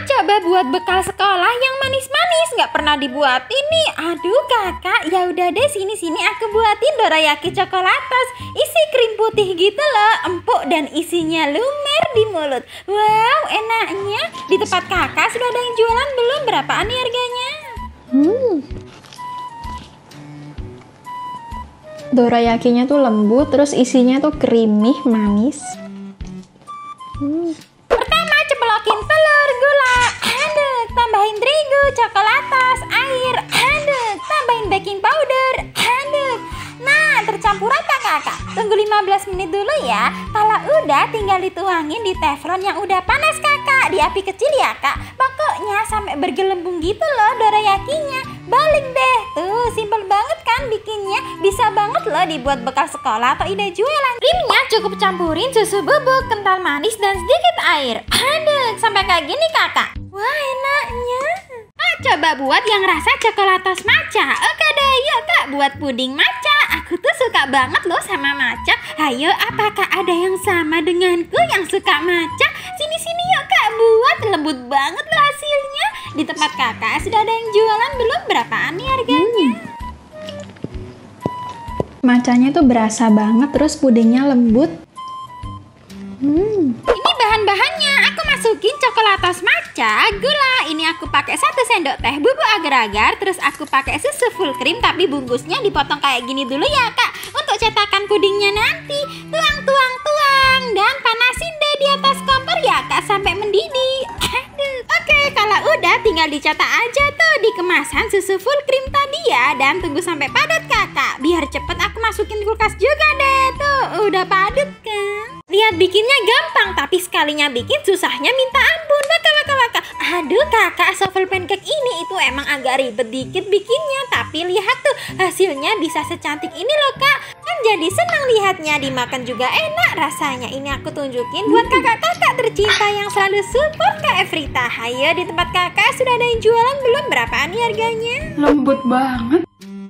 coba buat bekal sekolah yang manis-manis, nggak pernah dibuatin nih. Aduh kakak, ya udah deh, sini aku buatin dorayaki coklatos. Isi krim putih gitu loh, empuk dan isinya lumer di mulut. Wow, enaknya. Di tempat kakak sudah ada yang jualan belum? Berapaan nih harganya? Dorayakinya tuh lembut, terus isinya tuh creamy, manis. Pertama, cepelokin telur, gula, aduk, tambahin terigu, coklatos, air, aduk, tambahin baking powder, aduk. Nah, tercampur rata kakak. Tunggu 15 menit dulu ya. Kalau udah, tinggal dituangin di teflon yang udah panas kakak. Di api kecil ya kak. Pokoknya sampai bergelembung gitu loh dorayakinya. Balik deh. Tuh, simpel banget kan bikinnya. Bisa banget loh dibuat bekal sekolah atau ide jualan. Krimnya cukup campurin susu bubuk, kental manis, dan sedikit air. Aduk, sampai kayak gini kakak. Wah, enaknya. Coba buat yang rasa coklatos matcha. Oke deh, yuk kak buat puding matcha. Aku tuh suka banget loh sama matcha. Ayo, apakah ada yang sama denganku yang suka matcha? Sini yuk kak buat, lembut banget loh hasilnya. Di tempat kakak sudah ada yang jualan belum? Berapaan nih harganya? Matchanya tuh berasa banget, terus pudingnya lembut. Ini bahan-bahannya. Aku masukin coklatos matcha, gula. Ini aku pakai 1 sendok teh bubuk agar-agar. Terus aku pakai susu full cream, tapi bungkusnya dipotong kayak gini dulu ya kak. Untuk cetakan pudingnya nanti. Tuang. Dan panasin deh di atas kompor ya kak sampai mendidih. Oke, kalau udah tinggal dicetak aja tuh di kemasan susu full cream tadi ya. Dan tunggu sampai padat kakak. Biar cepet aku masukin kulkas juga deh. Tuh, udah padat kan. Lihat bikinnya gampang, tapi sekalinya bikin susahnya minta ampun. Waka. Aduh kakak, shuffle pancake ini itu emang agak ribet dikit bikinnya. Tapi lihat tuh, hasilnya bisa secantik ini loh kak. Kan jadi senang lihatnya, dimakan juga enak rasanya. Ini aku tunjukin buat kakak-kakak tercinta yang selalu support Kak Efrita. Ayo, di tempat kakak sudah ada yang jualan belum? Berapaan nih harganya? Lembut banget.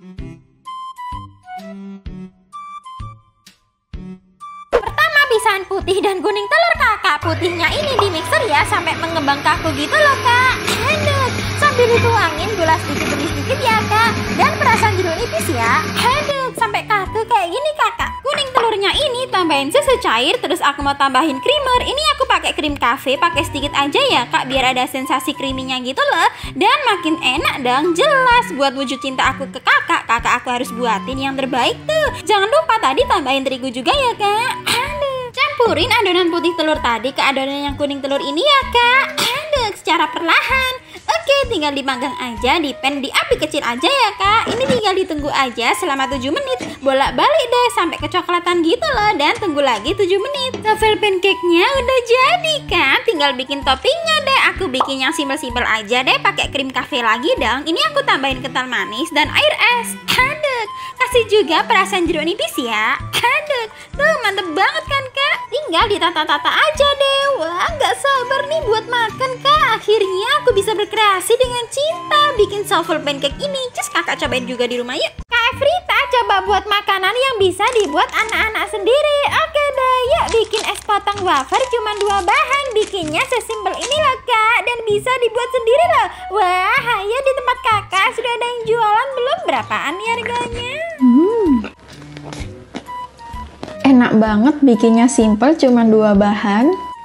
Pisahan putih dan kuning telur kakak. Putihnya ini di mixer ya sampai mengembang kaku gitu loh kak. Aduk, sambil dituangin gula sedikit demi sedikit ya kak. Dan perasan jeruk nipis ya. Aduk, sampai kaku kayak gini kakak. Kuning telurnya ini tambahin susu cair. Terus aku mau tambahin creamer. Ini aku pakai krim cafe, pakai sedikit aja ya kak, biar ada sensasi creaminya gitu loh. Dan makin enak dong. Jelas buat wujud cinta aku ke kakak. Kakak aku harus buatin yang terbaik tuh. Jangan lupa tadi tambahin terigu juga ya kak. Campurin adonan putih telur tadi ke adonan yang kuning telur ini ya kak. Aduk secara perlahan. Oke, tinggal dipanggang aja di pan di api kecil aja ya kak. Ini tinggal ditunggu aja selama 7 menit. Bolak-balik deh sampai kecoklatan gitu loh. Dan tunggu lagi 7 menit. Shuffle pancake-nya udah jadi kan. Tinggal bikin toppingnya deh. Aku bikin yang simpel-simpel aja deh. Pakai krim cafe lagi dong. Ini aku tambahin kental manis dan air es. Aduk. Kasih juga perasan jeruk nipis ya. Aduk. Tuh, mantep banget kan kak. Tinggal ditata-tata aja deh. Wah, gak sabar nih buat makan kak. Akhirnya aku bisa berkreasi dengan cinta bikin shuffle pancake ini. Cus, kakak cobain juga di rumah yuk. Kak Efrita coba buat makanan yang bisa dibuat anak-anak sendiri. Oke deh, yuk bikin es potong wafer cuma 2 bahan. Bikinnya sesimpel ini loh kak. Dan bisa dibuat sendiri loh. Wah, ayo di tempat kakak sudah ada yang jualan belum? Berapaan nih harganya? Enak banget, bikinnya simple, cuma 2 bahan.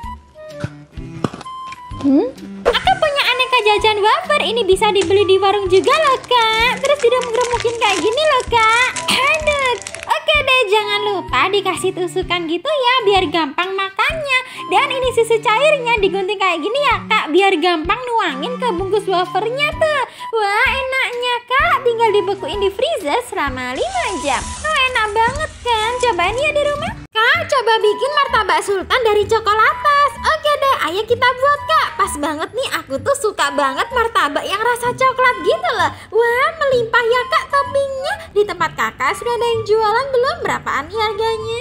Aku punya aneka jajan wafer. Ini bisa dibeli di warung juga loh kak. Terus diremuk-remukin kayak gini loh kak. Aduk. Oke deh, jangan lupa dikasih tusukan gitu ya, biar gampang makannya. Dan ini susu cairnya digunting kayak gini ya kak, biar gampang nuangin ke bungkus wafernya tuh. Wah, enaknya kak. Tinggal dibekuin di freezer selama 5 jam. Oh, enak banget kan? Cobain ya di rumah. Kak, coba bikin martabak sultan dari coklatos. Oke deh, ayo kita buat kak. Pas banget nih, aku tuh suka banget martabak yang rasa coklat gitu loh. Wah, melimpah ya kak toppingnya. Di tempat kakak sudah ada yang jualan belum? Berapaan nih harganya?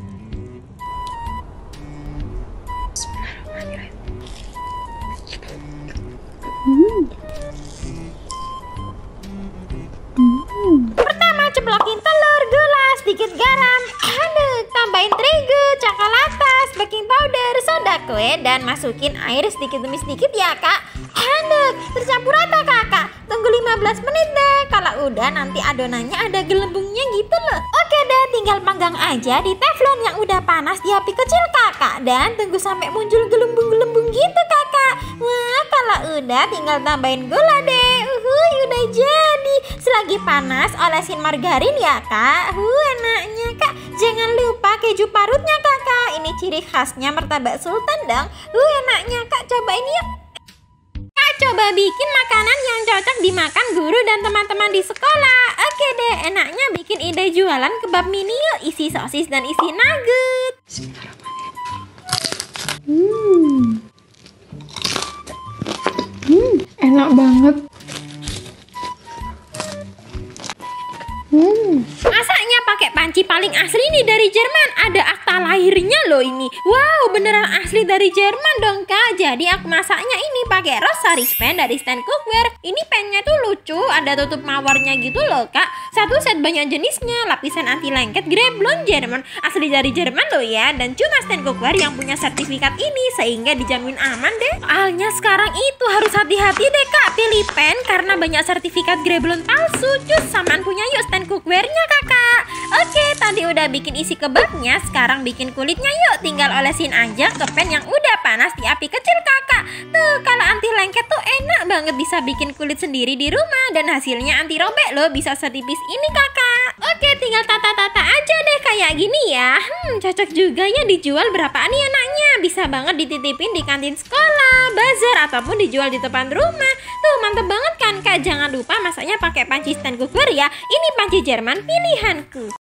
Pertama, ceplokin telur, gula, sedikit garam. Aduk, tambahin terigu, coklatos, baking powder, soda kue, dan masuk masukin air sedikit demi sedikit ya kak. Aduh, tercampur rata kakak. Tunggu 15 menit deh. Kalau udah nanti adonannya ada gelembungnya gitu loh. Oke deh, tinggal panggang aja di teflon yang udah panas di api kecil kakak. Dan tunggu sampai muncul gelembung-gelembung gitu kakak. Wah, kalau udah tinggal tambahin gula deh. Udah jadi. Selagi panas olesin margarin ya kak. Enaknya kak. Jangan lupa keju parutnya kakak. Ini ciri khasnya martabak sultan dong. Enaknya kak, cobain yuk. Kak, coba bikin makanan yang cocok dimakan guru dan teman-teman di sekolah. Oke deh, enaknya bikin ide jualan kebab mini yuk. Isi sosis dan isi nugget. Enak banget. Masaknya pakai panci paling asli nih dari Jerman. Ada akta lahirnya loh ini. Wow, beneran asli dari Jerman dong kak. Jadi aku masaknya ini pakai Rosaris pan dari stand cookware. Ini pannya tuh lucu, ada tutup mawarnya gitu loh kak. Satu set banyak jenisnya, lapisan anti lengket Greblon Jerman. Asli dari Jerman loh ya. Dan cuma stand cookware yang punya sertifikat ini, sehingga dijamin aman deh. Soalnya sekarang itu harus hati-hati deh kak pilih pan, karena banyak sertifikat Greblon palsu. Cus, samaan punya yuk stand cookware-nya kakak. Oke, tadi udah bikin isi kebabnya, sekarang bikin kulitnya yuk. Tinggal olesin aja ke pan yang udah panas di api kecil kakak. Tuh, kalau anti lengket tuh enak banget, bisa bikin kulit sendiri di rumah. Dan hasilnya anti robek loh, bisa setipis ini kakak. Oke, tinggal tata-tata aja deh kayak gini ya. Cocok juga ya dijual. Berapaan nih anaknya? Bisa banget dititipin di kantin sekolah, bazar, ataupun dijual di depan rumah. Tuh, mantep banget kan kak. Jangan lupa masaknya pakai panci stand cookware ya. Ini panci Jerman pilihanku.